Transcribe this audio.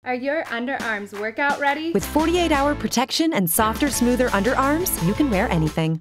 Are your underarms workout ready? With 48-hour protection and softer, smoother underarms, you can wear anything.